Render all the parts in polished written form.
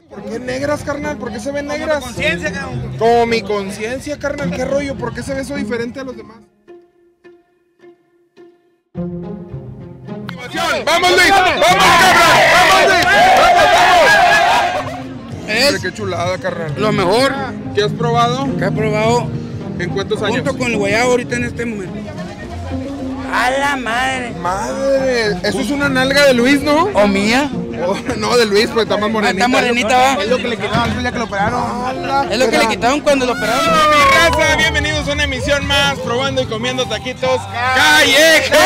¿Por qué negras, carnal? ¿Por qué se ven negras? Como mi conciencia, cabrón. Como mi conciencia, carnal. ¿Qué rollo? ¿Por qué se ve eso diferente a los demás? ¡Vamos, Luis! ¡Vamos, carnal! ¡Vamos, Luis! ¡Vamos! ¡Qué chulada, carnal! Lo mejor ¿Qué has probado? que he probado ¿En cuántos años? junto con el guayabo ahorita en este momento. ¡A la madre! ¡Madre! Eso es una nalga de Luis, ¿no? ¿O mía? Oh, no, de Luis, pues está más morenita. Está morenita, va. Es lo que le quitaron el día que lo operaron. Es lo que le quitaron cuando lo operaron. Mi raza, bienvenidos a una emisión más, probando y comiendo taquitos callejeros.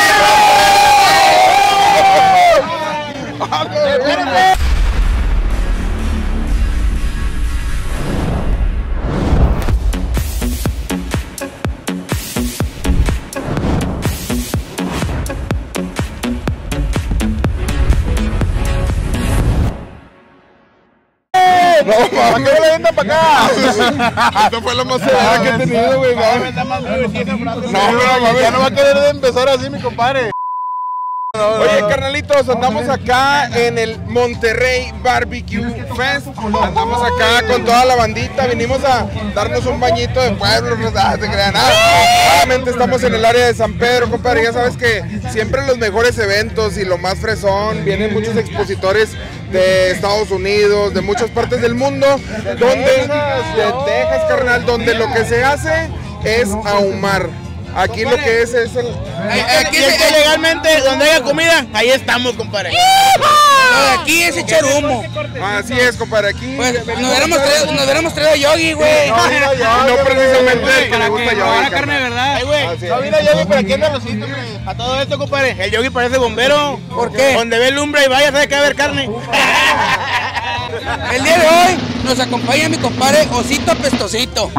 No, ¿para qué le vendan para acá? Esto fue lo más severo que he tenido, güey. No, Ya no va a querer empezar así, mi compadre. Oye, carnalitos, andamos acá en el Monterrey Barbecue Fest. Andamos acá con toda la bandita. Vinimos a darnos un bañito de pueblo. No se crean nada. Obviamente estamos en el área de San Pedro, compadre. Ya sabes que siempre los mejores eventos y lo más fresón. Vienen muchos expositores de Estados Unidos, de muchas partes del mundo, de Texas, carnal, donde lo que se hace es ahumar. Aquí lo que es el... Aquí es que legalmente, donde haya comida, ahí estamos, compadre. Aquí es echar humo. Así es, compadre, aquí... Pues nos hubiéramos traído Yogi, güey. No precisamente el que le gusta Yogi, carne de verdad. Así es. No vino Yogi, pero aquí anda Rosito, hombre. A todo esto, compadre. El Yogi parece bombero. ¿Por qué? Donde ve lumbre y vaya, sabe que va a haber carne. El día de hoy nos acompaña mi compadre Osito Apestosito.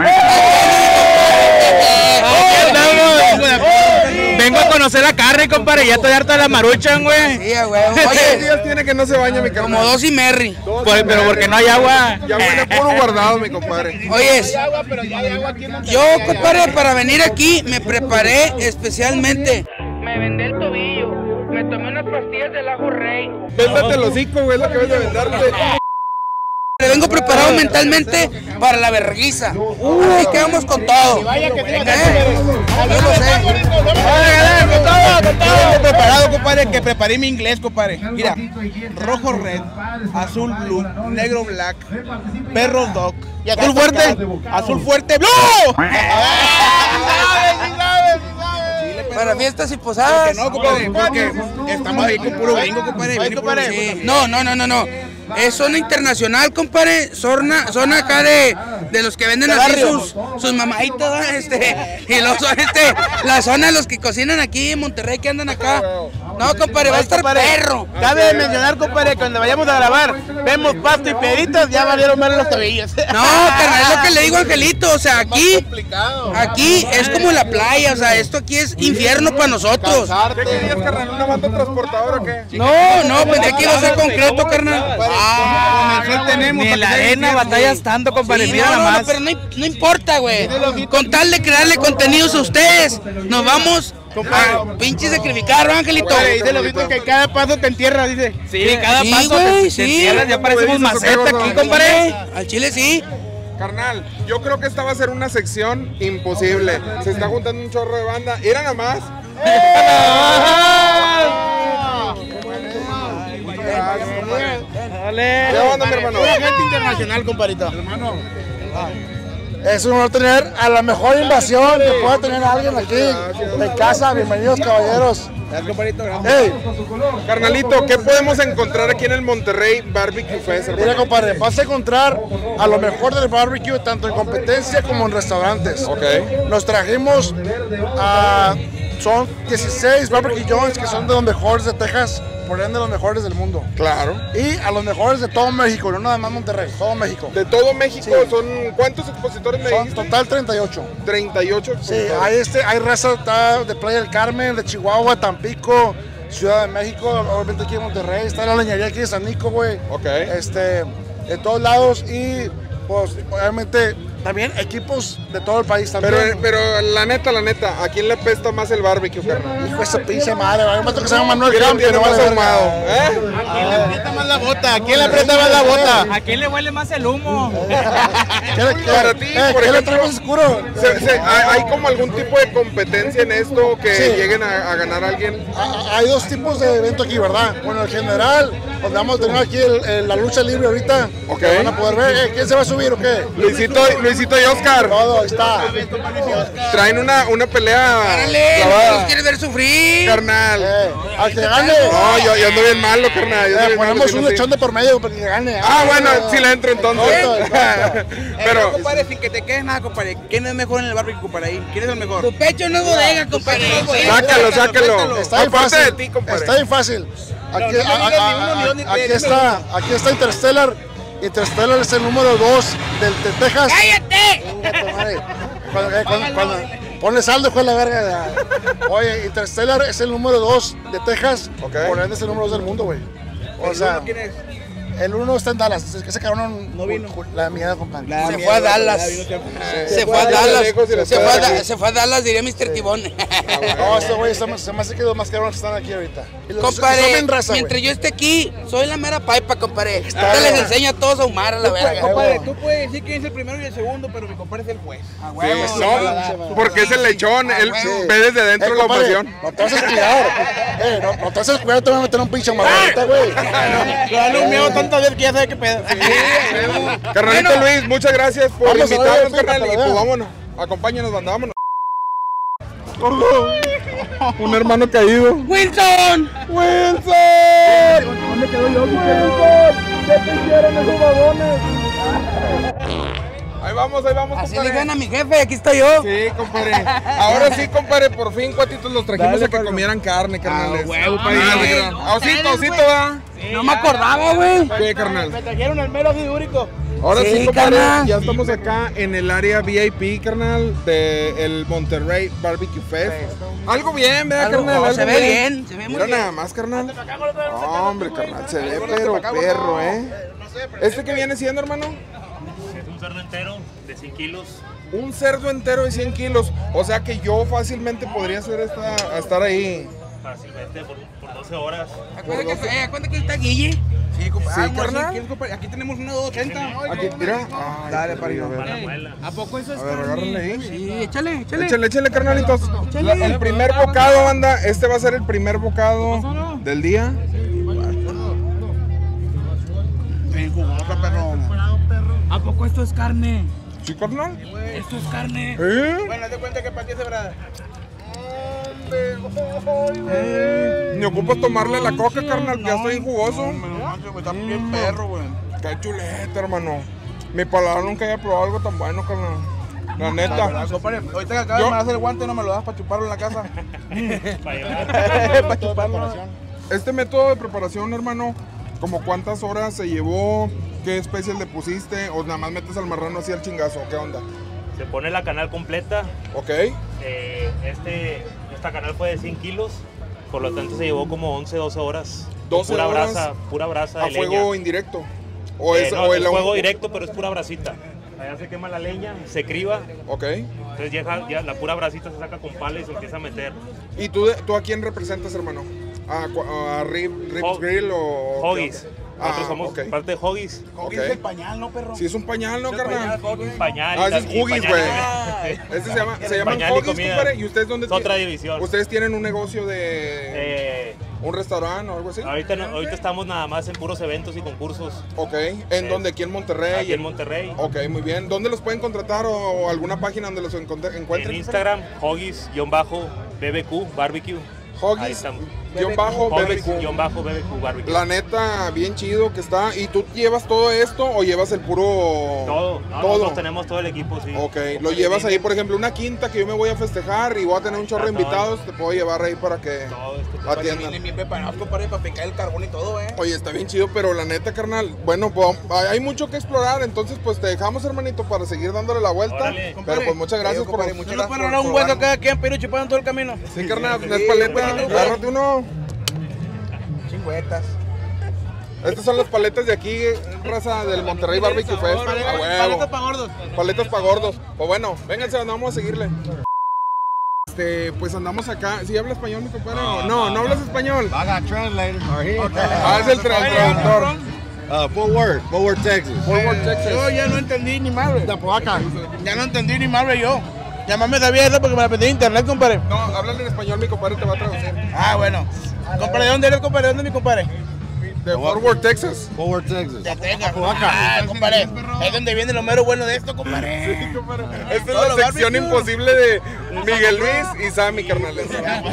Vengo a conocer la carne, compadre. Ya estoy harto de la maruchan, güey. Sí, güey. ¿Cuántos Oye, días tiene que no se baña mi como carnal? 2 y Merry. Pero porque no hay agua. Ya huele puro guardado, mi compadre. Oye, Pero ya hay agua aquí en yo, compadre, para venir aquí me preparé especialmente. Me vendé el tobillo. Me tomé unas pastillas del ajo rey. Véndate el hocico, güey, es lo que ves de vendarte. Le vengo preparado mentalmente para la vergüenza. Así que vamos con todo. Vaya que tenga Yo lo sé. con todo. Vengo preparado, compadre, que preparé mi inglés, compadre. Mira, rojo red, azul blue, negro black, perro dog. ¿Y azul fuerte? Azul fuerte blue. Para fiestas y posadas. No, compadre, porque estamos ahí con puro gringo, compadre. Sí. No. Es zona internacional, compadre. Zona acá de los que venden así sus mamaditas, y los la zona de los que cocinan aquí en Monterrey que andan acá. No, compadre, va a estar perro. Cabe mencionar, compadre, que cuando vayamos a grabar, vemos pasto y piedritas, ya valieron mal los tobillos. No, carnal, es lo que le digo a Angelito. O sea, aquí es como la playa. O sea, esto aquí es infierno para nosotros. ¿Qué querías, carnal? ¿Una banda transportadora o qué? No, pues aquí va a ser concreto, carnal. Tenemos en la arena batallas tanto, compadre. Sí, Mira no, nada más. pero no importa, güey. Con tal de crearle contenidos a ustedes, nos vamos a pinche sacrificar, ¿no, Angelito? Dice lo mismo que cada paso te entierras, dice. Sí, cada Sí, paso güey, te sí. entierras, ya parecemos Güey, maceta eso aquí, qué compadre. Al chile sí. Carnal, yo creo que esta va a ser una sección imposible. Se está juntando un chorro de banda. Era nada más. Dale. ¿Qué onda, mi hermano? Pura gente internacional, compadrito. Es un honor tener a la mejor invasión que pueda tener alguien aquí en casa. Bienvenidos, caballeros. Gracias, compadrito. Gracias. Hey, Carnalito, ¿qué podemos encontrar aquí en el Monterrey Barbecue Fest, mira, hermano? compadre, vas a encontrar a lo mejor del barbecue tanto en competencia como en restaurantes. Ok. Nos trajimos son 16 barbecue joints que son de los mejores de Texas, por ende de los mejores del mundo. Claro. Y a los mejores de todo México, no nada más Monterrey, todo México. De todo México, Sí. ¿son cuántos expositores me Son dijiste? total 38. 38 Sí, expositores. hay raza está de Playa del Carmen, de Chihuahua, Tampico, Ciudad de México, obviamente aquí en Monterrey, está la leñería aquí de San Nico, güey. Ok. En todos lados y pues obviamente también equipos de todo el país también. Pero la neta, ¿a quién le pesta más el barbecue, carnal? Hijo de esa pinche madre, güey. Me toca que se llama Manuel ¿Quién Camp, tiene que no más vale ahumado? verga. ¿Eh? ¿A quién le aprieta más la bota? ¿A quién le aprieta más la bota? ¿A quién le huele más el humo? Para ti, por ¿qué le ejemplo, traemos oscuro? ¿hay como algún tipo de competencia en esto que Sí. lleguen a ganar a alguien? Hay dos tipos de evento aquí, ¿verdad? Bueno, el general, donde vamos a tener aquí la lucha libre ahorita. Ok. Que van a poder ver. ¿Quién se va a subir o qué? Luisito y Oscar. Todo, ahí está. Traen una pelea ¡Árale! clavada. ¿Nos quieres ver sufrir? Carnal. Al que gane. No, yo ando bien malo, carnal. Yo ando bien malo, Ponemos si un no, sí. lechón de por medio para que gane. Bueno, sí le entro entonces. Pero, compadre, sin que te quedes nada, compadre. ¿Quién es mejor en el barbecue, compadre? Ahí? ¿Quién es el mejor? Tu pecho no es bodega, compadre. sácalo. Está bien Aparte fácil. de ti, compadre. Está bien fácil. Aquí está Interstellar. Interstellar es el número 2 de Texas. ¡Cállate! Cuando ponle saldo, hijo de la verga. Oye, Interstellar es el número 2 de Texas. Ok. Por ende es el número 2 del mundo, güey. O sea, ¿Quién es? el 1 está en Dallas. Ese cabrón no vino. La mierda, compadre. Se fue a Dallas. Se fue a Dallas. Se fue a Dallas, diría Mr. Tibón. No, este güey se me hace que los más cabrones que están aquí ahorita. Y los- Compadre, son bien raza, mientras güey. yo esté aquí, soy la mera paipa, compadre. Ahorita les enseño a todos a ahumar a la verga. Compadre, tú puedes decir quién es el primero y el segundo, pero mi compadre es el juez. No, porque es el lechón. Él ve desde dentro la compadre, ocasión. no te vas a descuidar. No te vas a descuidar, te voy a meter un pinche amarradita, güey. Lo han humeado tantas veces que ya sabe qué pedo. Carnalito Luis, muchas gracias por Vamos a invitarnos, ver, carnal. Y fíjate, pues vámonos. Acompáñanos, banda, vámonos. Gordo. Un hermano caído. ¡Wilson! ¡Wilson! ¿Dónde quedó yo? ¿Qué te hicieron esos vagones? Ahí vamos, Así le compadre. digan a mi jefe, aquí estoy yo. Sí, compadre. Ahora sí, compadre, por fin, cuatitos, los trajimos a que comieran carne, carnales. Osito, va. No me acordaba, güey. ¿Qué, carnal? Me trajeron el mero fidúrico. Ahora sí, Sí, compadre, carnal. ya estamos acá en el área VIP, carnal, del Monterrey Barbecue Fest. Algo bien, ¿verdad, carnal? Algo Se ve bien, se ve muy Mira bien. nada más, carnal. Hombre, carnal, se ve pero perro, ¿Este que viene siendo, hermano? Es un cerdo entero de 100 kilos. Un cerdo entero de 100 kilos. O sea que yo fácilmente podría estar ahí. Fácilmente por 12 horas. Acuérdate que está Guille. Sí, compadre. Sí, carnal. ¿Quién es, compadre? Aquí tenemos una 280. Aquí, mira. Ay, Dale, parido. Para la muela. ¿A poco eso A ver, agárrale ahí. Sí, échale. Échale, carnalitos. El primer bocado, banda. Este va a ser el primer bocado del día. Bien jugosa, perro. ¿A poco esto es carne? ¿Sí, carnal? Esto es carne. Bueno, haz de cuenta que para ti es de verdad. Ni ocupas tomarle la coca, carnal, ya estoy jugoso. Está bien perro, güey. Qué chuleta, hermano. Mi paladar nunca había probado algo tan bueno, carnal. La neta. Compadre, ahorita que acabas de hacer el guante, no me lo das para chuparlo en la casa. Para llevar. Para chuparlo. Este método de preparación, hermano, ¿como cuántas horas se llevó? ¿Qué especias le pusiste? ¿O nada más metes al marrano así al chingazo? ¿Qué onda? Se pone la canal completa. ¿Ok? Esta canal fue de 100 kilos. Por lo tanto se llevó como 11, 12 horas. 12 pura horas pura brasa ¿A de leña. fuego indirecto? ¿O No, es el fuego directo, pero es pura brasita. Allá se quema la leña, se criba. Ok. Entonces ya la pura brasita se saca con pala y se empieza a meter. ¿Y tú a quién representas, hermano? ¿A Ribs Grill o...? Hoggies. Nosotros somos ok. parte de Hoggies. Ok. Es el pañal, ¿no, perro? Sí, es un pañal, ¿no, carnal? Pañal. Ah, ese es y Huggies, pañal y güey. comida. Este se llaman Pañal y Huggies, comida. compadre. ¿Y ustedes dónde Es otra división. ¿Ustedes tienen un negocio de un restaurante o algo así? Ahorita estamos nada más en puros eventos y concursos. Ok. ¿En dónde? ¿Aquí en Monterrey? Aquí en Monterrey. Ok, muy bien. ¿Dónde los pueden contratar o alguna página donde los encuentren? En Instagram, Hoggies-BBQ Barbecue. Ahí Hoggies, estamos. _BBQ. Hoggies-BBQ Barbecue. La neta, bien chido que está. ¿Y tú llevas todo esto o llevas el puro...? Todo. Nosotros tenemos todo el equipo, sí. Ok, lo llevas ahí, por ejemplo, una quinta que yo me voy a festejar y voy a tener un chorro de invitados, te puedo llevar ahí para que Todo este atiendan. Vienen bien preparados, compadre, para picar el carbón y todo, Oye, está bien chido, pero la neta, carnal, bueno, pues, hay mucho que explorar, entonces pues te dejamos, hermanito, para seguir dándole la vuelta. Órale. Pero pues muchas gracias por Yo muchas no puedo agarrar un hueso cada quien, pero chupando todo el camino. Sí, carnal, no es paleta, agárrate uno. Chingüetas. Estas son las paletas de aquí, raza del Monterrey Barbecue Fest. A huevo. Paletas para gordos. Paletas para gordos. Pues bueno, vénganse, vamos a seguirle. Pues andamos acá. ¿Sí habla español, mi compadre? No hablas español. I got translators are here. Es el traductor. Fort Worth, Texas. Fort Worth, Texas. Yo ya no entendí ni madre. De por acá. Ya no entendí ni madre yo. Ya más me sabía eso porque me la aprendí en internet, compadre. No, háblale en español, mi compadre te va a traducir. Ah, bueno. Compadre, ¿de dónde eres, compadre? ¿De dónde, mi compadre? De Fort Worth, Texas. Fort Worth, Texas. De Texas. Ah, compadre. Es donde viene lo mero bueno de esto, compadre. Sí, compadre. Esta es la sección imposible de Miguel Luis y Sammy, carnales.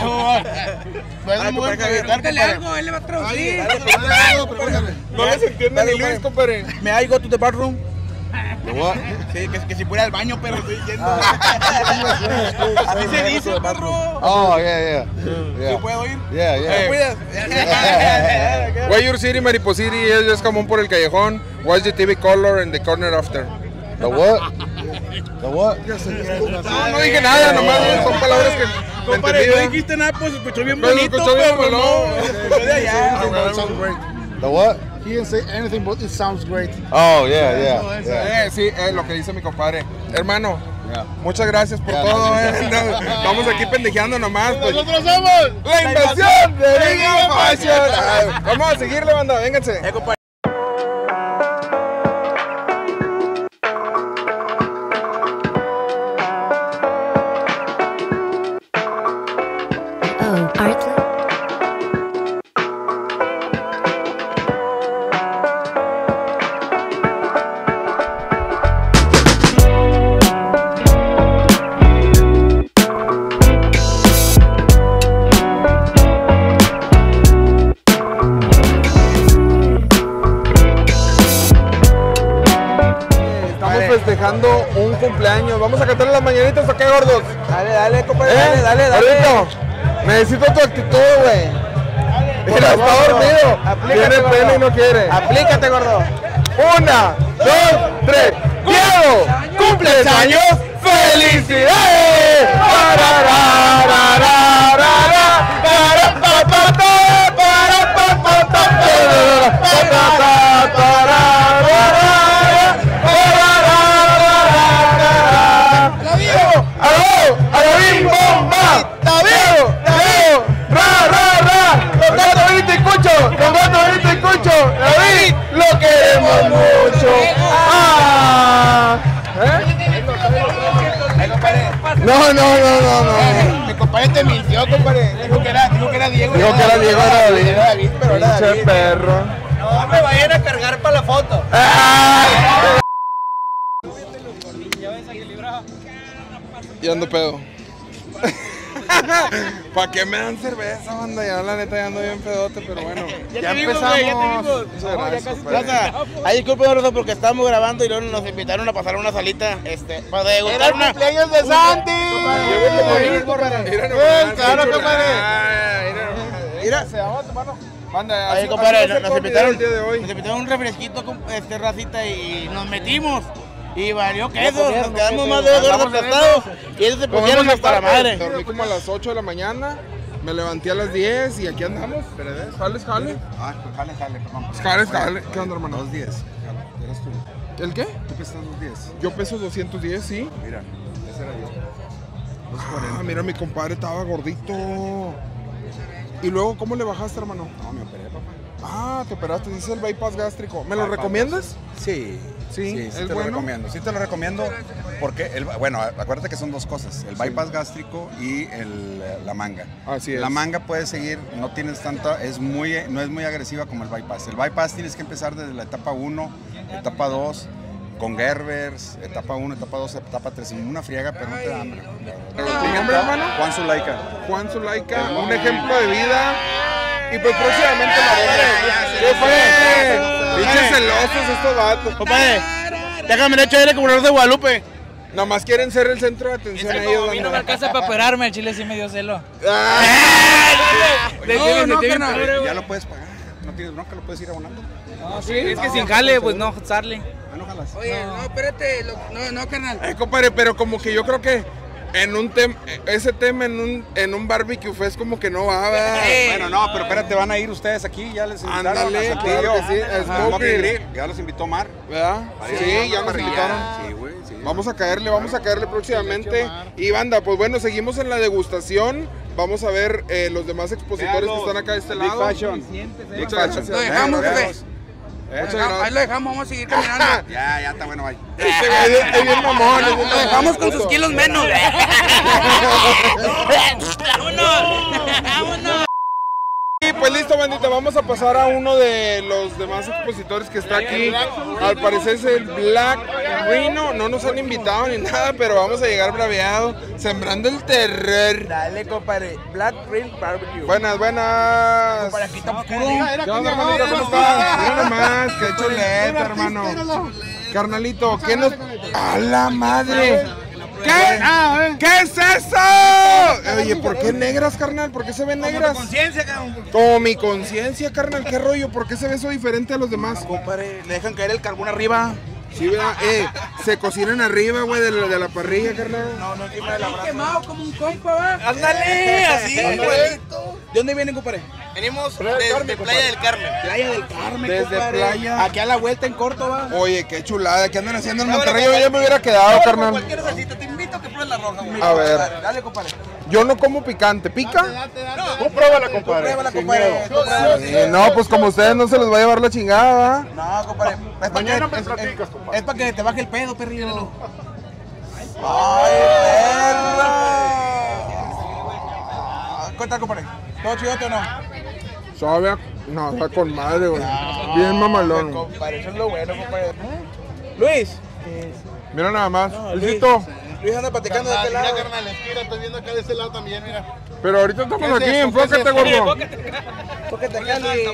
Pregúntale algo, él le va a traducir. No les entiende ni Luis, compadre. ¿Me I go to the bathroom? The what? Sí, que si fuera al baño, perro, estoy diciendo. Así se dice, perro. Oh, yeah. ¿Sí puedo ir? Yeah. ¿Me cuidas? Why your city, Mariposity, es jamón por el callejón. What's the TV color in the corner after? The what? The what? No dije nada, nomás son palabras que me Compadre, entendí. no dijiste nada, pues escuchó bien Pero bonito, escuchó bien pero no. bueno. Escuchó de allá. It sounds great. The what? He didn't say anything, but it sounds great. Oh, yeah. Sí, lo que dice mi compadre. Hermano, Yeah. muchas gracias por Ya, todo. no. Estamos aquí pendejeando nomás. Pues. Nosotros somos La invasión de Big Fashion. Vamos a seguirle, banda, vénganse. compadre. Oh, Artlet. Estamos festejando un cumpleaños. Vamos a cantar las mañanitas, ¿o qué, gordos? Dale, compadre, dale. Gordito, necesito tu actitud, güey. Mira, está dormido. Aplícate, Tiene pena y no quiere. Aplícate, gordo. 1, 2, 3. ¡Diego! ¡Cumples años! ¡Felicidades! David, lo queremos mucho. No. Mi compadre te mintió, compadre. Dijo que era Diego. Dijo que era Diego, era David. Era David, pero era Pinche David. perro. No me vayan a cargar para la foto. Y ando pedo. ¿Para qué me dan cerveza, banda? Ya la neta ya ando bien pedote, pero bueno. Ya empezamos. Muchas gracias, compadre. Ay, disculpen, Rosa, porque estábamos grabando y luego nos invitaron a pasar una salita para degustar una. ¡Cumpleaños de Santi! Claro, compadre. Mira. Banda, Ahí, así compadre, va a ser nos todo el video invitaron, el día de hoy. nos invitaron un refresquito con racita y nos metimos. Y valió queso, nos quedamos más de 2 horas aplastados y ellos se pusieron hasta la madre. Dormí como a las 8 de la mañana, me levanté a las 10 y aquí andamos. Jale. Jale, perdón. Jale. ¿Qué onda, hermano? 210. Eres tú. ¿El qué? Tú pesas 210. Yo peso 210, sí. Mira, ese era yo. Ah, mira, mi compadre estaba gordito. ¿Y luego cómo le bajaste, hermano? No, me operé, papá. Ah, te operaste, dice el bypass gástrico. ¿Me lo Bypass. recomiendas? Sí, Sí, ¿es te lo bueno? recomiendo. Sí te lo recomiendo porque, bueno, acuérdate que son dos cosas, el bypass gástrico y la manga. Así es. La manga puede seguir, no tienes tanta, no es muy agresiva como el bypass. El bypass tienes que empezar desde la etapa 1, etapa 2, con Gerbers, etapa 1, etapa 2, etapa 3, una friega, pero no te da hambre. ¿Tu nombre, hermano? Juan Zulaika. Juan Zulaika, un ejemplo de vida. Y pues próximamente la veré. ¿Qué fue? Pinches celosos estos vatos. Compadre, déjame el hecho de como los de Guadalupe. Nada más quieren ser el centro de atención a ellos. A mí no me alcanza para operarme, el chile sí me dio celo. No, carnal. Ya lo puedes pagar, no tienes bronca, lo puedes ir abonando. Es que sin jale, pues no, Charlie. Ah, no jalas. Oye, no, espérate. No, carnal. Compadre, pero como que yo creo que ese tema en un barbecue fest como que no va, ¿verdad? Bueno, no, pero espérate, van a ir ustedes aquí, ya les invitaron. Ándale, claro que sí, a Smoke Grill. Ya los invitó Mar. ¿Verdad? Sí, ya nos invitaron. Sí, güey, sí. Vamos a caerle próximamente. Y banda, pues bueno, seguimos en la degustación. Vamos a ver los demás expositores que están acá de este lado. Muchas gracias. Lo dejamos, jefe. Muchas gracias. Ahí lo dejamos, vamos a seguir caminando. Ya está bueno, bye. Este güey es bien mamón. Lo dejamos con sus kilos menos. ¡Vámonos! Y pues listo, bandita, vamos a pasar a uno de los demás expositores que está aquí. Al parecer es el Black Rhino. No nos han invitado ni nada, pero vamos a llegar braveado, sembrando el terror. Dale, compadre. Black Grill Barbecue. Buenas. Compadre, aquí está oscuro. ¿Qué onda, hermanito? ¿Cómo estás? Mira nomás, qué chuleta, hermano. Carnalito, ¿qué nos...? ¡A la madre! ¿Qué es eso? Oye, ¿por qué negras, carnal? ¿Por qué se ven negras? Como tu conciencia, cabrón. Como mi conciencia, carnal. ¿Qué rollo? ¿Por qué se ve eso diferente a los demás? Compadre, le dejan caer el carbón arriba. Sí, ¿verdad? Se cocinan arriba, güey, de la parrilla, carnal. No, encima de la brasa. Quemado como un compa, ¿va? Ándale, así, igualito. ¿De dónde vienen, compadre? Venimos desde Playa del Carmen. Playa del Carmen, Desde compadre. Playa. Aquí a la vuelta en corto, va. Oye, qué chulada. ¿Qué andan haciendo en Monterrey? Yo ya me hubiera quedado, carnal. Cualquier salsita, te invito a que pruebes la roja, güey. A ver, Dale, compadre. yo no como picante. ¿Pica? Tú pruébala, compadre. Pruébala, compadre. No, pues como ustedes no se les va a llevar la chingada, ¿verdad? No, compadre. Mañana me platicas, compadre. Es para que te baje el pedo, perrillo. ¡Ay, perra! Cuéntale, compadre. ¿Todo chidote o no? Sabe no, está con madre, güey. Bien mamalón. Compadre, eso es lo bueno, compadre. Luis. Mira nada más. Luis. Luisito. Luis anda platicando de este Mira, lado. carnal, mira, estoy viendo acá de este lado también, mira. Pero ahorita estamos ¿Qué es aquí, eso? enfócate, ¿Qué es eso? gordo. Tóquete acá, Luis.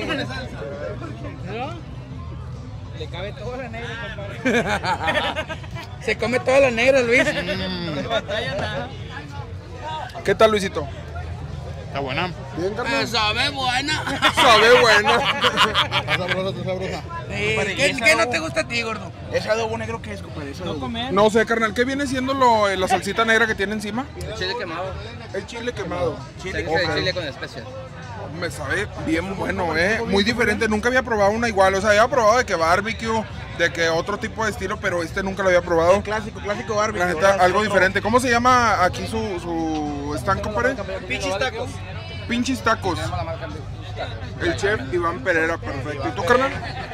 Le cabe toda la negra, compadre. Se come toda la negra, Luis. No batalla nada. ¿Qué tal, Luisito? Está buena. Bien, carnal. Sabe buena. Sabe bueno. Está sabrosa. ¿Qué no te gusta a ti, gordo? ¿Ese adobo negro qué es, compadre? Ese No adobo. comer. No sé, carnal, ¿qué viene siendo la salsita negra que tiene encima? Chile quemado. El chile quemado. Chile con especias. Me sabe bien bueno, muy diferente. Nunca había probado una igual. O sea, había probado de que barbecue, de que otro tipo de estilo, pero este nunca lo había probado. Clásico barbecue. La neta, algo diferente. ¿Cómo se llama aquí su stand, compadre? Pinches tacos. Pinches tacos. El chef Iván Pereira, perfecto. ¿Y tú, carnal?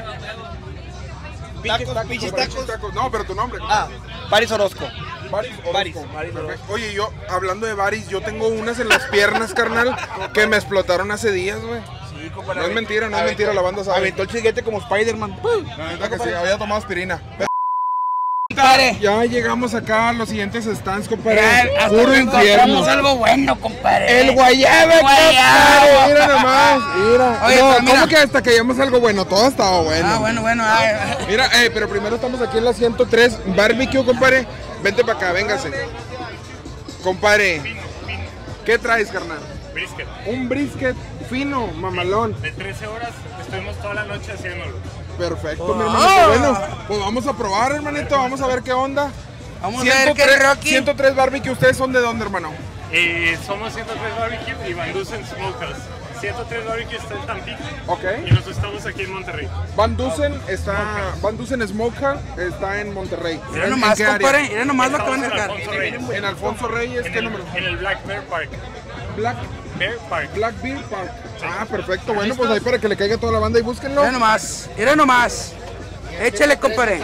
Pinches tacos. No, pero tu nombre. Baris Orozco. Baris Orozco. Perfecto. Oye, yo, hablando de Baris, yo tengo unas en las piernas, carnal, que me explotaron hace días, güey. Sí, compadre. No es mentira, la banda sabe. Aventó el chiguete como Spider-Man. La neta que sí, había tomado aspirina. Compadre. Ya llegamos acá a los siguientes stands, compadre. Hasta Puro que infierno. encontramos algo bueno, compadre. El guayaba, compadre. Mira nomás, mira. Oye, No, pero mira. ¿cómo que hasta que llegamos a algo bueno? Todo estaba bueno. Bueno. Mira, pero primero estamos aquí en la 103 Barbecue, compadre. Vente para acá, véngase. Compadre, ¿qué traes, carnal? Brisket. Un brisket fino, mamalón. De 13 horas estuvimos toda la noche haciéndolo. Perfecto, mi hermanito. Bueno, pues vamos a probar, hermanito. Vamos a ver qué onda. Vamos a ver qué Rocky. 103 Barbecue. ¿Ustedes son de dónde, hermano? Somos 103 Barbecue y Van Dusen Smokehouse. 103 Barbecue está en Tampico Ok. y nosotros estamos aquí en Monterrey. Van Dusen Smokehouse está en Monterrey. Mira ¿En nomás, qué área? compadre. Mira nomás lo que van a Estamos en sacar. Alfonso Reyes. En Alfonso Reyes, ¿qué número? En el Black Bear Park. Black Bear Beer Park. Ah, perfecto. Bueno, pues ahí para que le caiga toda la banda y búsquenlo. Mira nomás. Échale, compadre.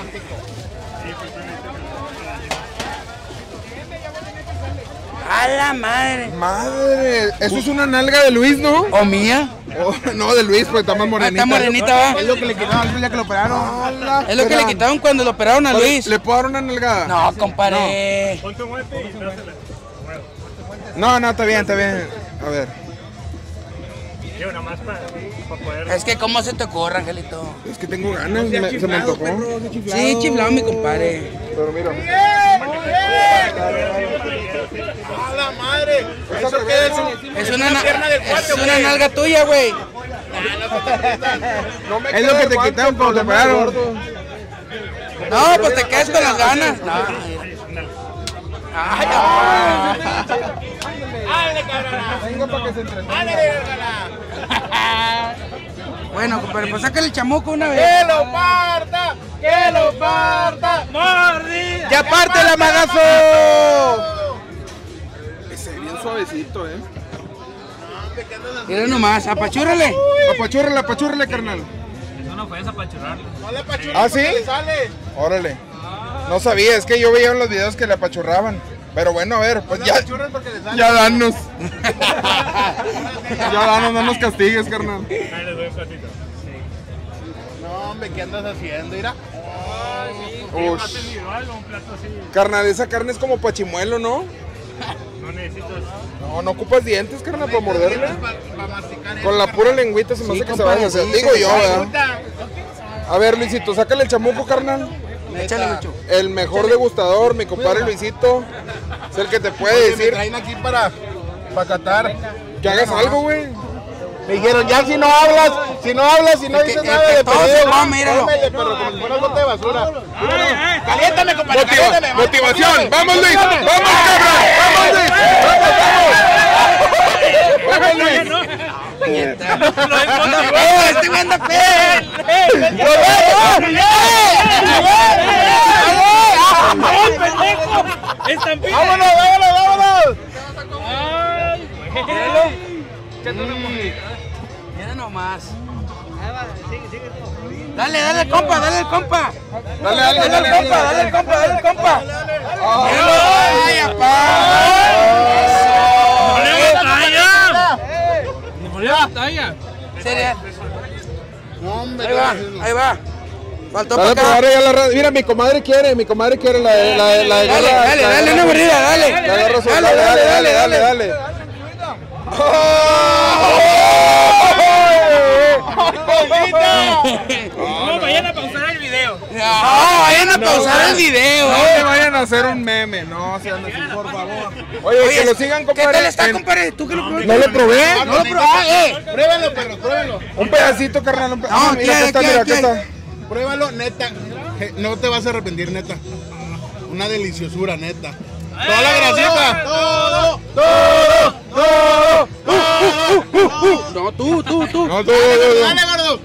A la madre. Madre, eso es una nalga de Luis, ¿no? ¿O mía? Oh, no, de Luis, pues está más morenita. Está morenita, va. Es lo que le quitaron el día que lo operaron. Es lo que le quitaron cuando lo operaron a Luis. ¿Le puedo dar una nalgada? No, compadre. Ponte un guante y dásela. No, está bien. A ver. Yo nada más para poder... Es que cómo se te ocurre, Angelito. Es que tengo ganas, se me antojó. Sí, chiflado, mi compadre. Pero mira. ¡A la madre! ¿Eso qué es? Es una pierna del cuate, es una güey. nalga tuya, güey. No me Es lo queda que el te guante, quitaron cuando te problema operaron. gordo. No, pues te quedas con las ganas. No. Ay, ¡Ándale, cabrona! Venga para que se entretenga. ¡Ándale, vergala! bueno, compadre, pues sácale el chamuco una vez. ¡Que lo parta! ¡Que lo parta! ¡Mordida! ¡Ya parte la magazo! Ese bien suavecito, Mira nomás, apachúrale. Apachúrale, carnal. Eso no puedes apachurrarlo. No le apachurres ¿Ah, sí? porque le sale. Órale. No sabía, es que yo veía en los videos que le apachurraban. Pero bueno, a ver, pues No ya. le apachurres porque le sale. Ya danos. Ya danos, no nos castigues, carnal. Ahí les doy un platito. No, hombre, ¿qué andas haciendo? Mira. ¿Un Ush. plato individual o un plato así? Carnal, esa carne es como pachimuelo, ¿no? No necesitas. No ocupas dientes, carnal, para morderle. Para masticar Con la pura lengüita se me hace que se vaya a hacer. Digo yo, ¿verdad? A ver, Luisito, sácale el chamuco, carnal. Échale, Lucho. El mejor degustador, mi compadre Luisito. Es el que te puede Oye, me decir traen aquí para catar. que hagas algo, güey. Me dijeron, ya si no hablas, si no dices nada de todo se pedido, come, míralo. cómele, pero como si fuera bote de basura. Caliéntame, compadre, caliéntame. Motivación, vamos Luis, vamos cabrón, vamos Luis, vamos Luis. Este güey anda ¡Vámonos, vámonos! Mira nomás. Dale, dale, compa, dale, compa. Dale, Dale, compa, dale, compa, dale, compa. ¡Ay, apá! Sería. Hombre, Ahí va. Faltó Dale, para pero acá. ahora ya la mira, mi comadre quiere la de Dale, una mordida, dale. La agarro suelta, dale. No, vayan a pausar el video. No, vayan a pausar el video. No te vayan a hacer un meme, no sean así, por favor. Oye, que lo sigan, ¿Qué compadre. tal está, compadre? ¿Tú que lo probaste? No lo probé. No lo probé, Pruébalo, perro, pruébalo. Un pedacito, carnal. No, Mira, acá está, aquí, mira, aquí. acá está. Pruébalo, neta. No te vas a arrepentir, neta. Una deliciosura, neta. Toda la grasita. Todo. No, tú. No, tú. Dale, gordo.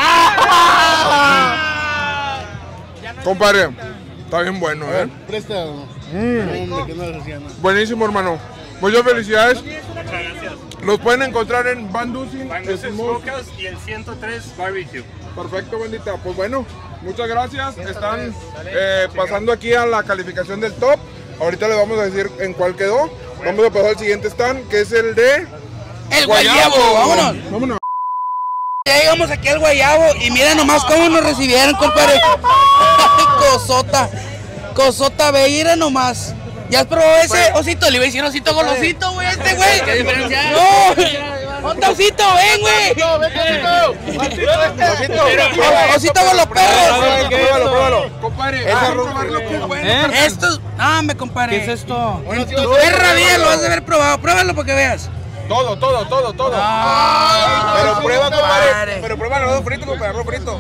Compadre, está bien bueno, Presta. Hombre, que no haciendo. Buenísimo, hermano. Muchas felicidades. Muchas gracias. Los pueden encontrar en Van Dusen. Van Dusen Smokehouse y el 103 Barbecue. Perfecto, bandita. Pues bueno, muchas gracias. Están pasando aquí a la calificación del top. Ahorita les vamos a decir en cuál quedó. Vamos a pasar al siguiente stand, que es el de El guayabo, vámonos. Vámonos. Ya llegamos aquí al guayabo y mira nomás cómo nos recibieron, compadre. Ay, cosota bella, mira nomás. ¿Ya has probado ese osito? Le iba a decir osito golosito, güey, este güey. ¿Qué diferencia? No, un osito, ven, güey. Osito con los perros. Pruébalo. Compadre, Esto, no, me compadre. ¿Qué es esto? En tu perra vida lo has de haber probado. Pruébalo para que veas. Todo. Ay, Pero prueba, compadre. Padre. Pero prueba el arroz frito, compadre, arroz frito.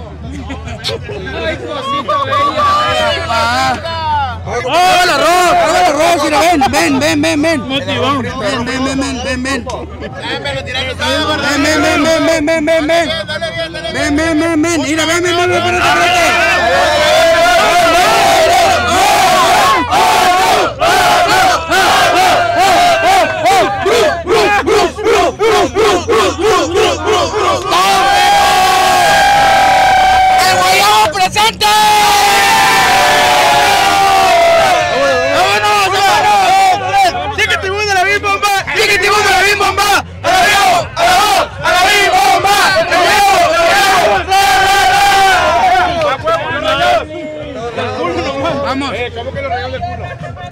Prueba el arroz, mira, ven. Motivón. Ven. Me lo tiraron todo, gordo. Ven. Mira, ven, espérate. ¡El guayabo presente! ¡Vámonos! ¡Sí que te gusta la bim-bomba! ¡Sí que te gusta la bim-bomba! ¡A la bim-bomba! ¡Vamos! ¿Cómo que lo regalan del culo?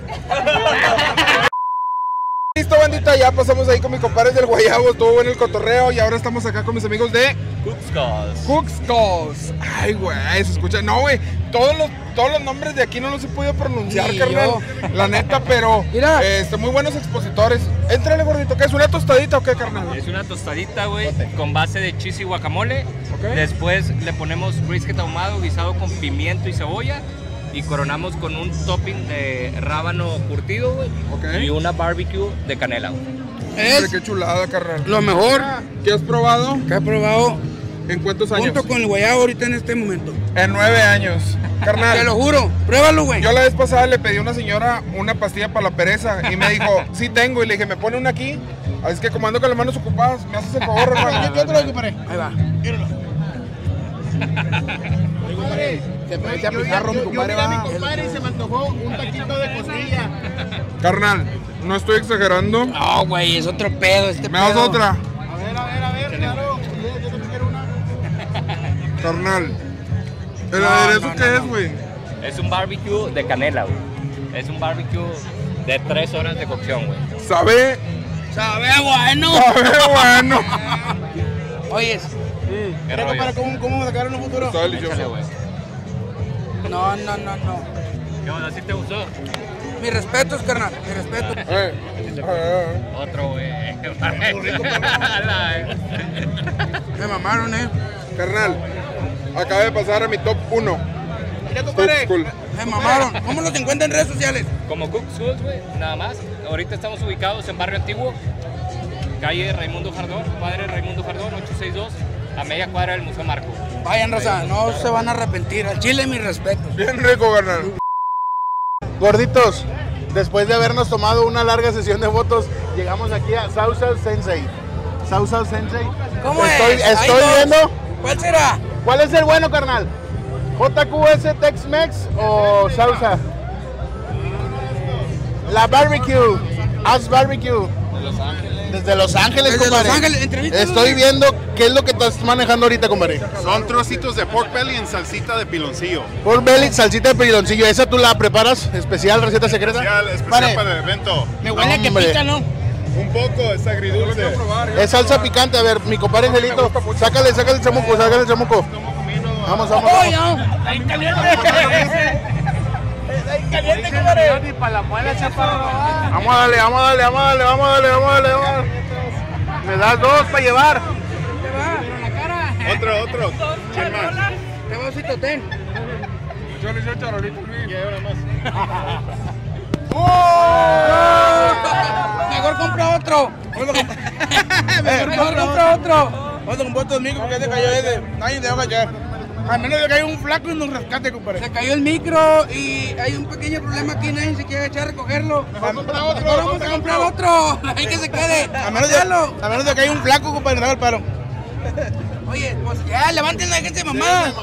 Listo, bandita, ya pasamos ahí con mis compadres del Guayabo, estuvo bueno el cotorreo y ahora estamos acá con mis amigos de Cook's Calls. Ay, güey, se escucha. No, güey, todos los nombres de aquí no los he podido pronunciar, Ni carnal. yo. La neta, pero Mira. muy buenos expositores. Éntrale, gordito, ¿qué es? ¿Una tostadita o qué, carnal? Es una tostadita, güey, con base de cheese y guacamole. Ok. Después le ponemos brisket ahumado guisado con pimiento y cebolla. y coronamos con un topping de rábano curtido, güey. Ok. Y una barbecue de canela, güey. Hombre, qué chulada, carnal. Lo mejor ¿Qué has probado? que he probado ¿En cuántos años? junto con el guayabo ahorita en este momento. En 9 años. Carnal. Te lo juro, pruébalo, güey. Yo la vez pasada le pedí a una señora una pastilla para la pereza y me dijo, sí tengo, y le dije, ¿me pone una aquí? Así que como ando con las manos ocupadas, ¿me haces el favor, hermano? Yo te lo compadre. Ahí va. Se me echa pizarro, mi compadre. a mi compadre y se me antojó un taquito de costilla. Carnal, no estoy exagerando. No, güey, es otro pedo este ¿Me das pedo. otra? A ver, claro. Yo también quiero una. Carnal. ¿El No, aderezo no, qué no, es, güey? Es un barbecue de canela, güey. Es un barbecue de 3 horas de cocción, güey. ¿Sabe? Sabe bueno. Sabe bueno. Oyes, ¿Qué Pero, rollo? compadre, ¿cómo sacar en un futuro? Está delicioso. Échale, güey. no. ¿Qué onda? ¿Sí te gustó? Mis respetos, carnal, mis respetos. Otro, güey. Me mamaron, Carnal, acaba de pasar a mi top 1. Mira, compadre. Me mamaron. ¿Cómo los encuentran en redes sociales? Como Cook Schools, güey, nada más. Ahorita estamos ubicados en Barrio Antiguo, calle Raimundo Jardón, padre Raimundo Jardón, 862, a media cuadra del Museo Marco. Vayan, raza, no se van a arrepentir. Al chile, mis respetos. Bien rico, carnal. Gorditos, después de habernos tomado una larga sesión de fotos, llegamos aquí a Sausa Sensei. Sausa Sensei. ¿Cómo Estoy es? Hay dos. viendo. ¿Cuál será? ¿Cuál es el bueno, carnal? ¿JQS Tex-Mex o Sausa? La barbecue. As barbecue. Desde Los Ángeles, Desde compadre. Los Ángeles, entrevístalo, Estoy güey. viendo qué es lo que estás manejando ahorita, compadre. Son trocitos de pork belly en salsita de piloncillo. Pork belly, salsita de piloncillo. ¿Esa tú la preparas? ¿Especial, receta secreta? Especial Vale. para el evento. Me huele a que Hombre. pica, ¿no? Un poco, es agridulce. Es salsa picante. A ver, mi compadre Angelito, sácale el chamuco, sácale el chamuco. Vamos. ¡Ay, no! Ahí caliente. Ahí caliente, compadre. Vamos a darle. Me das 2 para llevar. Otro. ¿Quién más? Te voy a decir, ten. Yo le hice charolito, Luis. Mejor compra otro. Mejor compra otro. Vamos a comprar otro amigo porque se cayó ese. Nadie te va a cachar. Al menos le cayó un flaco y nos rescate, compadre. Se cayó el micro y hay un pequeño problema aquí. Nadie se quiere echar a recogerlo. Mejor vamos a comprar otro. Hay que se quede. Al menos de que hay un flaco, compadre, nos haga el paro. Oye, pues ya, levanten la gente mamada.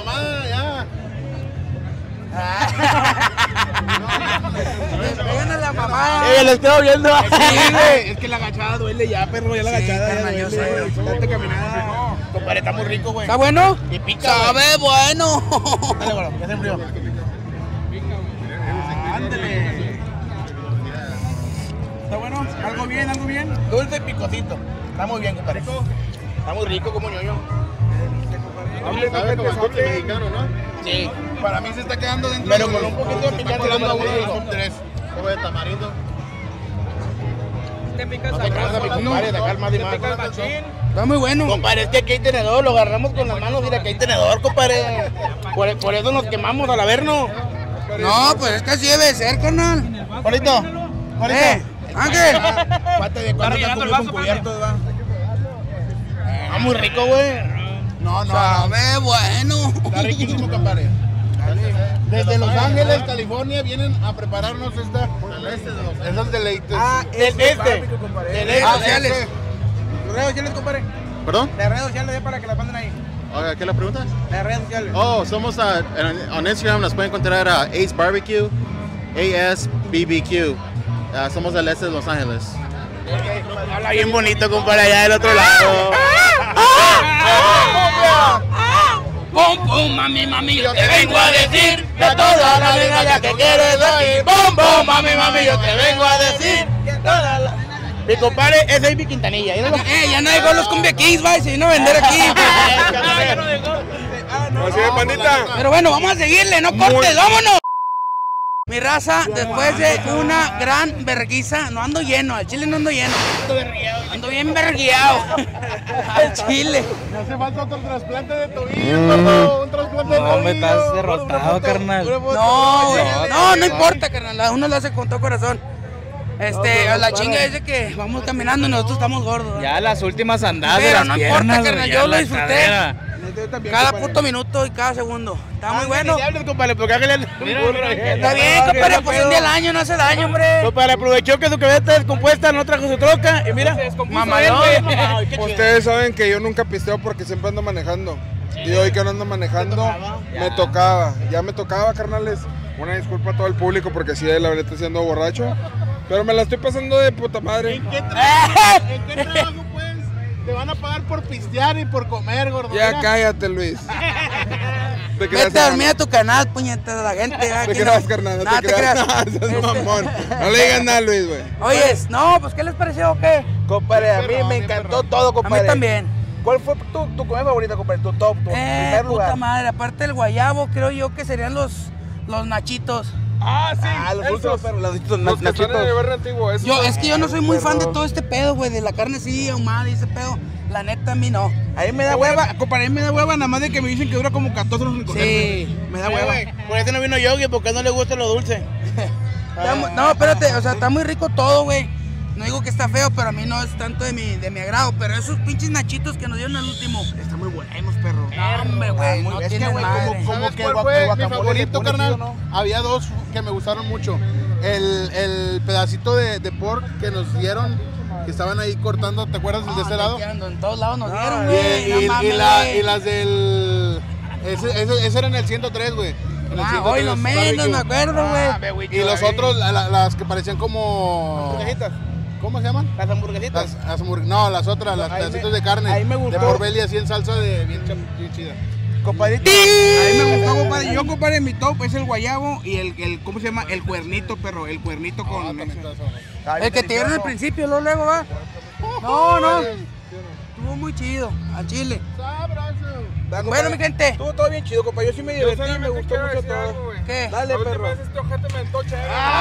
Despeguen a la mamada. Lo estoy viendo. Sí, güey. Es que la agachada duele ya, perro. Ya la agachada. carnal, yo sé. Date caminada. Compadre, está muy rico, güey. ¿Está bueno? Y pica, Sabe bueno. Dale, bueno, ya se enfrió. Ándale. ¿Está bueno? ¿Algo bien? Dulce y picosito. Está muy bien, compadre. Está muy rico como ñoño. Sabe como corte mexicano, ¿no? Sí. Para mí se está quedando dentro. Pero con un poquito de picante colando lo a uno de los top top 3. Como de tamarindo. Te picas No te creas, mi compadre, sacar más y más. Está muy bueno. Compadre, es que aquí hay tenedor, lo agarramos con las manos, mira que hay tenedor, compadre. Por eso nos quemamos al averno. No, pues es que así debe ser, carnal. Juanito, Ángel. Pate de cuando te comió con cubiertos, va. Ah, muy rico, güey. No. Sabe bueno. Está riquísimo, compadre. Desde Los Ángeles, California, vienen a prepararnos esta. Esos deleites. Del Redes sociales. Las redes sociales, compadre. ¿Perdón? Las redes sociales ya para que las manden ahí. ¿Qué le preguntas? Las redes sociales. Oh, somos en Instagram, nos pueden encontrar a Ace Barbecue, ASBBQ. Somos del este de Los Ángeles. Habla bien bonito, compadre, allá del otro lado. Pum, pum, mami, yo te vengo a decir Que toda la vida que quieres oír. Bom, bom, mami, yo te vengo a decir que toda la... Mi compadre es David Quintanilla. Ya no dejó los cumbia kings, va, y se vino a vender aquí. Así es, pandita. Pero bueno, vamos a seguirle, no cortes, vámonos. Mi raza, después de una gran verguiza, no ando lleno, al chile no ando lleno. Ando bien vergueado. Al chile. Me hace falta otro trasplante de tobillo, un trasplante de tobillo. No, me estás derrotado, carnal. No importa, carnal. Uno lo hace con todo corazón. La chinga es de que vamos caminando y nosotros estamos gordos. Ya las últimas andadas de Pero las no piernas, importa, carnal, yo lo disfruté. cadera. Cada puto minuto y cada segundo. Está muy bueno. Está bien, compadre, pues un día al año no hace daño, hombre. Compadre, aprovechó que su cabeza está descompuesta, no trajo su troca y mira, mamalón. Ustedes saben que yo nunca pisteo porque siempre ando manejando. Y hoy que no ando manejando, me tocaba. Ya me tocaba, carnales. Una disculpa a todo el público porque sí, la verdad estoy siendo borracho. Pero me la estoy pasando de puta madre. ¿En qué trabajo, pues? Te van a pagar por pistear y por comer, gordo. Ya cállate, Luis. Vete a dormir a tu canal, puñetas de la gente. Te creas, carnal, no te creas. No, seas mamón. No le digas nada, Luis, güey. Oye, no, pues ¿qué les pareció o qué? compadre, a mí me encantó todo, compadre. A mí también. ¿Cuál fue tu comida favorita, compadre? Tu top, tu primer lugar. Puta madre, aparte del guayabo, creo yo que serían los nachitos. Ah, sí. Los últimos, pero los que están en el barrio antiguo. Es que yo no soy muy fan de todo este pedo, güey, de la carne así ahumada y ese pedo. La neta, a mí no. A mí me da hueva, compadre, a mí me da hueva nada más de que me dicen que dura como 14 horas en cocer. Sí. Me da hueva. Por eso no vino Yogi, porque no le gusta lo dulce. No, espérate, o sea, está muy rico todo, güey. No digo que está feo, pero a mí no es tanto de mi agrado. Pero esos pinches nachitos que nos dieron al último. Están muy buenos, perro. No, hombre, güey, no tienen madre. Como que cuál fue mi favorito, carnal? Había dos que me gustaron mucho. El pedacito de pork que nos dieron, que estaban ahí cortando, ¿te acuerdas de ese lado? En todos lados nos dieron, güey. Y las del... Ese era en el 103, güey. Hoy lo menos, me acuerdo, güey. Y los otros, las que parecían como... hamburguesitas. ¿Cómo se llaman? Las hamburguesitas. No, las otras, las pedacitos de carne. Ahí me gustó. De Morbelli así en salsa de bien chida. Compadrito, a mí me gustó, compadre. Yo, compadre, mi top es el guayabo y el ¿cómo se llama? El cuernito, perro. El cuernito con... El que te dieron al principio, luego va. No. Estuvo muy chido, a Chile. Bueno, mi gente. Estuvo todo bien chido, compadre. Yo sí me divertí, me gustó mucho todo. ¿Qué? Dale, perro. Este ojete me entocha.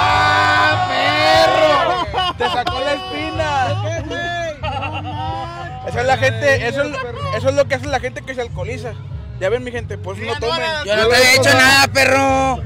¡Perro! Te sacó la espina. Eso es la gente, eso es lo que hace la gente que se alcoholiza. Ya ven, mi gente, pues no tomen. Yo no te había hecho nada, perro.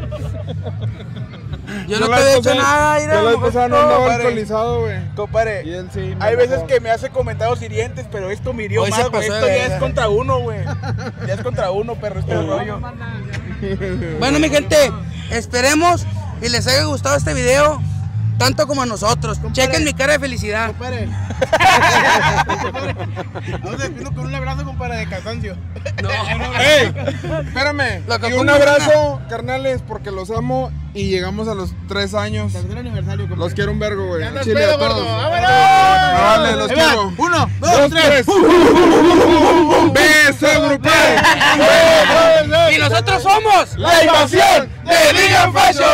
Yo no te había hecho nada, Ira. Yo la vez pasada no andaba alcoholizado, güey. Compadre, Y él sí. hay veces que me hace comentarios hirientes, pero esto me hirió Hoy más, se güey. pasó Esto de ya verga. es contra uno, güey. Ya es contra uno, perro, este rollo. Bueno, mi gente, esperemos y les haya gustado este video tanto como a nosotros. Chequen mi cara de felicidad. Compadre. Vamos a despedirnos con un abrazo, compadre, de cansancio. ¡Ey! Espérame. Lo que Y un ocupa abrazo, carnales, porque los amo y llegamos a los 3 años. Tercer aniversario, compadre. Los quiero un vergo, güey. andas Chile pedo, a todos. gordo. ¡Vámonos! Vale, los Ahí va. quiero. 1, 2, 2, 3. 3. ¡Beso grupal! Y nosotros somos ¡La invasión de Vegan Fashion!